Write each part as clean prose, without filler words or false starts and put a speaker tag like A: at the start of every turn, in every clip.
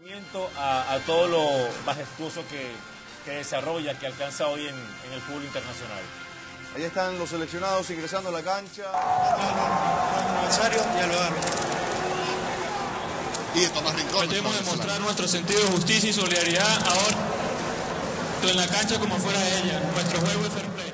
A: A todo lo majestuoso que desarrolla, que alcanza hoy en el fútbol internacional.
B: Ahí están los seleccionados ingresando a la cancha.
C: Rosario y a los árbitros.
D: Y Tomás Rincón.
C: Queremos demostrar nuestro sentido de justicia y solidaridad ahora, tanto en la cancha como fuera de ella. Nuestro juego es fair play.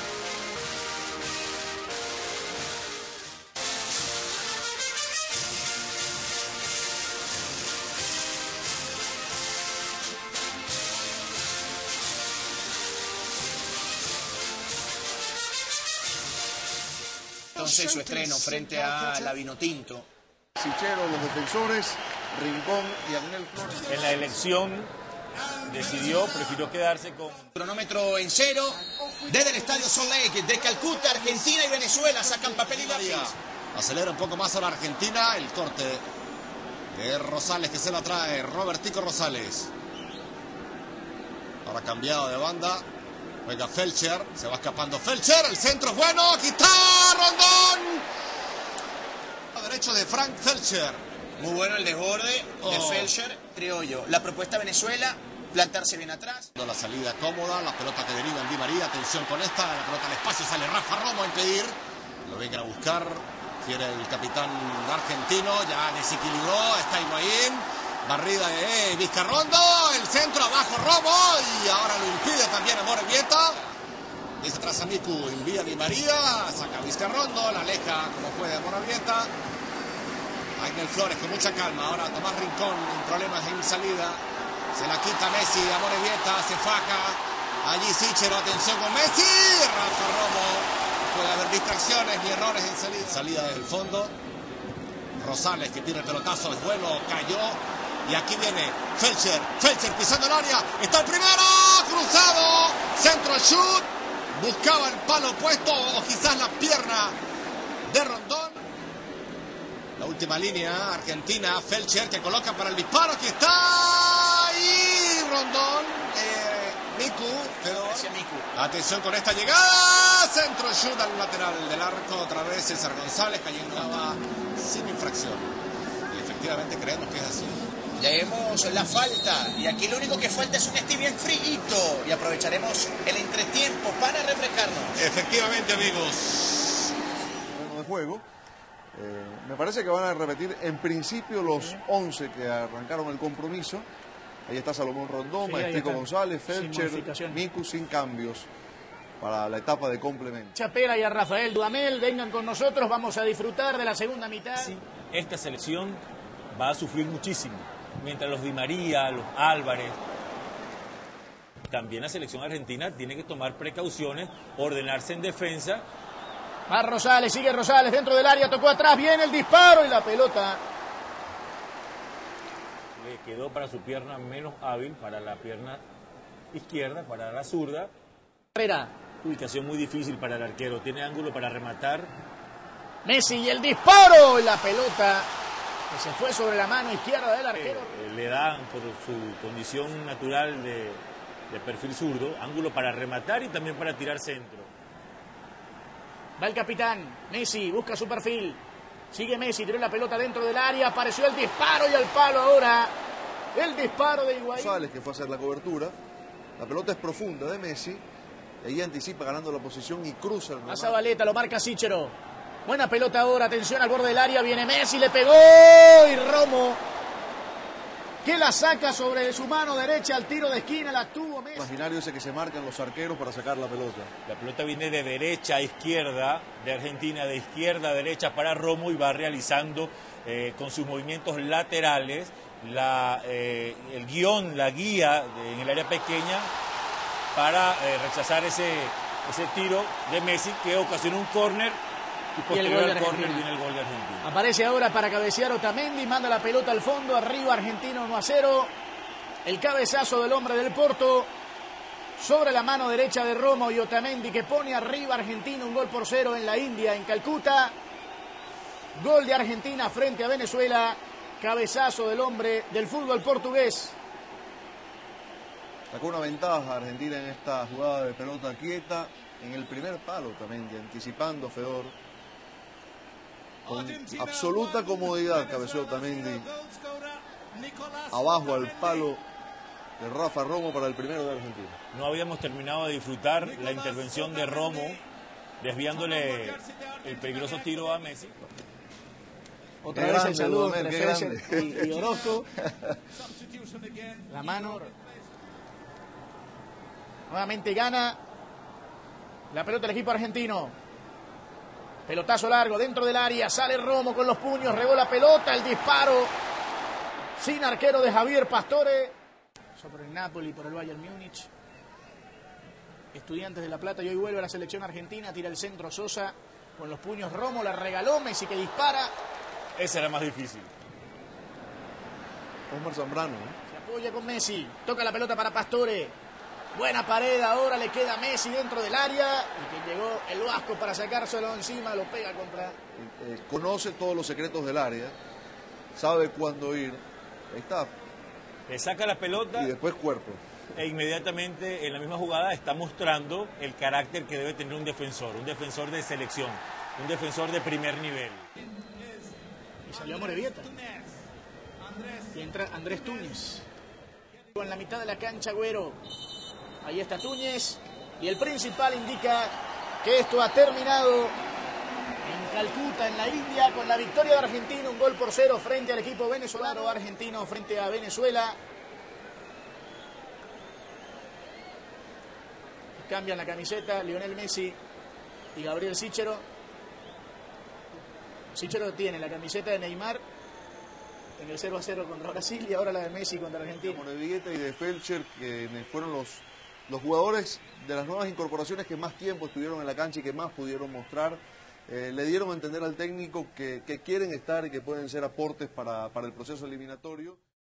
E: Entonces su estreno frente a la Vinotinto.
B: Sichero, los defensores, Rincón y Agnel Flores.
A: En la elección prefirió quedarse con...
E: Cronómetro en cero. Desde el Estadio Salt Lake de Calcuta, Argentina y Venezuela sacan papel y lápiz.
D: Acelera un poco más a la Argentina. El corte de Rosales que se la trae. Robertico Rosales. Ahora cambiado de banda. Juega Felcher, se va escapando Felcher, el centro es bueno, aquí está Rondón. A derecho de Frank Felcher.
E: Muy bueno el desborde de Felcher, criollo. La propuesta de Venezuela, plantarse bien atrás.
D: La salida cómoda, la pelota que deriva en Di María, atención con esta, la pelota al espacio, sale Rafa Romo a impedir. Lo vengan a buscar, quiere el capitán argentino, ya desequilibró, está Higuaín. Barrida de Vizcarrondo, el centro abajo Romo y ahora lo impide también a Morevieta. Dice atrás a Miku, envía Di María, saca a Vizcarrondo, la aleja como puede a Morevieta. Agnel Flores con mucha calma, ahora Tomás Rincón con problemas en salida. Se la quita Messi a Morevieta, se faja. Allí Sichero, atención con Messi. Rafa Romo, puede haber distracciones y errores en salida. Salida del fondo. Rosales que tiene el pelotazo, es bueno, cayó. Y aquí viene Felcher pisando el área, está el primero, cruzado, centro shoot, buscaba el palo opuesto o quizás la pierna de Rondón. La última línea, Argentina, Felcher que coloca para el disparo, aquí está, y Rondón, Miku. Atención con esta llegada, centro shoot al lateral del arco, otra vez César González cayendo sin infracción. Y efectivamente creemos que es así.
E: Ya vemos la falta y aquí lo único que falta es un Stevie frito y aprovecharemos el entretiempo para refrescarnos.
D: Efectivamente, amigos.
B: De juego. Me parece que van a repetir en principio los 11 que arrancaron el compromiso. Ahí está Salomón Rondón, Maestrico González, Felcher, Miku sin cambios para la etapa de complemento.
F: Chapela y a Rafael Dudamel, vengan con nosotros, vamos a disfrutar de la segunda mitad.
A: Sí, esta selección va a sufrir muchísimo. Mientras los Di María, los Álvarez, también la selección argentina tiene que tomar precauciones, ordenarse en defensa.
F: Va Rosales, sigue Rosales dentro del área, tocó atrás, viene el disparo y la pelota.
A: Le quedó para su pierna menos hábil, para la pierna izquierda, para la zurda. Ubicación muy difícil para el arquero, tiene ángulo para rematar.
F: Messi y el disparo y la pelota que se fue sobre la mano izquierda del arquero.
A: Le dan, por su condición natural de perfil zurdo, ángulo para rematar y también para tirar centro.
F: Va el capitán, Messi, busca su perfil. Sigue Messi, tiró la pelota dentro del área, apareció el disparo y al palo ahora. El disparo de Higuaín.
B: González que fue a hacer la cobertura. La pelota es profunda de Messi. Y ahí anticipa ganando la posición y cruza el...
F: A Zabaleta, lo marca Sichero. Buena pelota ahora, atención al borde del área, viene Messi, le pegó y Romo que la saca sobre su mano derecha al tiro de esquina, la tuvo Messi.
B: Imaginario ese que se marcan los arqueros para sacar la pelota.
A: La pelota viene de derecha a izquierda de Argentina, de izquierda a derecha para Romo y va realizando con sus movimientos laterales el guión, la guía en el área pequeña para rechazar ese tiro de Messi que ocasiona un córner. Y posterior al córner viene el gol de Argentina.
F: Aparece ahora para cabecear Otamendi, manda la pelota al fondo, arriba Argentino 1-0. El cabezazo del hombre del Porto sobre la mano derecha de Romo y Otamendi que pone arriba Argentina 1-0 en la India, en Calcuta. Gol de Argentina frente a Venezuela, cabezazo del hombre del fútbol portugués.
B: Sacó una ventaja Argentina en esta jugada de pelota quieta, en el primer palo Otamendi, anticipando Fedor. Con absoluta comodidad cabeció Otamendi abajo al palo de Rafa Romo para el primero de Argentina.
A: No habíamos terminado de disfrutar la intervención de Romo, desviándole el peligroso tiro a Messi.
F: Otra vez el saludo entre Felcher y Orozco. La mano. Nuevamente gana la pelota del equipo argentino. Pelotazo largo dentro del área. Sale Romo con los puños. Regó la pelota. El disparo. Sin arquero de Javier Pastore. Por el Napoli, por el Bayern Múnich. Estudiantes de La Plata. Y hoy vuelve a la selección argentina. Tira el centro Sosa. Con los puños Romo. La regaló Messi que dispara.
A: Esa era más difícil.
B: Omar Zambrano.
F: Se apoya con Messi. Toca la pelota para Pastore. Buena pared. Ahora le queda Messi dentro del área. Y que llegó el Vasco para sacárselo encima. Lo pega contra...
B: Conoce todos los secretos del área. Sabe cuándo ir. Ahí está.
A: Le saca la pelota.
B: Y después cuerpo.
A: E inmediatamente en la misma jugada está mostrando el carácter que debe tener un defensor de selección, un defensor de primer nivel.
F: Y salió Morevieta. Y entra Andrés Túñez. En la mitad de la cancha, Agüero. Ahí está Túñez. Y el principal indica que esto ha terminado en Calcuta, en la India, con la victoria de Argentina, 1-0 frente al equipo venezolano. Argentino frente a Venezuela. Cambian la camiseta Lionel Messi y Gabriel Sichero. Sichero tiene la camiseta de Neymar en el 0-0 contra Brasil y ahora la de Messi contra Argentina.
B: Morevieta y de Felcher, que fueron los jugadores de las nuevas incorporaciones que más tiempo estuvieron en la cancha y que más pudieron mostrar. Le dieron a entender al técnico que quieren estar y que pueden ser aportes para el proceso eliminatorio.